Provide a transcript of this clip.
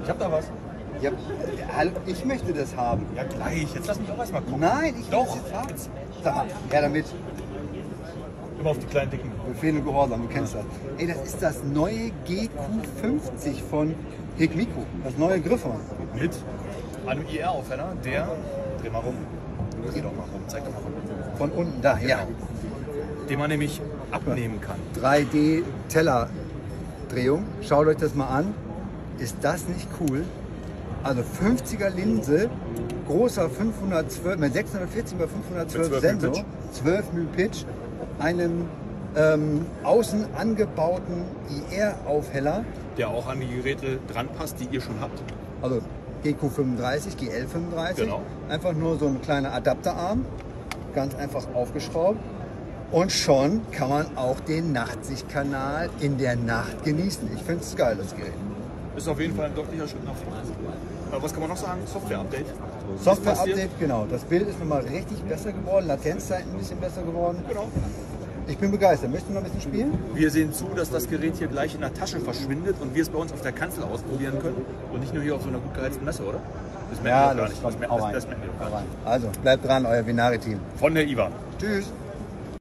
Ich hab da was. Ja, hallo, ich möchte das haben. Ja, gleich. Jetzt lass mich auch erstmal gucken. Nein, ich will Doch. das jetzt haben. Sag mal, her damit. Immer auf die kleinen Dicken. Befehl und Gehorsam, du kennst das. Ey, das ist das neue GQ50 von Hikmiko. Das neue Griffhorn. Mit einem IR-Aufhänger, der. Dreh mal rum. Dreh doch mal rum. Zeig doch mal rum. Von unten, da, ja. Den man nämlich abnehmen kann. 3D-Teller-Drehung. Schaut euch das mal an. Ist das nicht cool? Also 50er Linse, großer 512, mit 640 x 512 12 Sensor, Pitch. 12 μ Pitch, einem außen angebauten IR-Aufheller, Der auch an die Geräte dran passt, die ihr schon habt. also GQ35, GL35, Genau. einfach nur so ein kleiner Adapterarm, ganz einfach aufgeschraubt. Und schon kann man auch den Nachtsichtkanal in der Nacht genießen. Ich finde es geil, das Gerät. Ist auf jeden Fall ein deutlicher Schritt nach vorne. Was kann man noch sagen? Software-Update. Software-Update, genau. Das Bild ist nochmal richtig besser geworden, Latenzzeit ein bisschen besser geworden. Genau. Ich bin begeistert. Möchtest du noch ein bisschen spielen? Wir sehen zu, dass das Gerät hier gleich in der Tasche verschwindet und wir es bei uns auf der Kanzel ausprobieren können und nicht nur hier auf so einer gut geheizten Messe, oder? Das merken wir auch gar nicht. Das merken wir auch gar nicht. Also, bleibt dran, euer Vinari-Team. Von der IWA. Tschüss.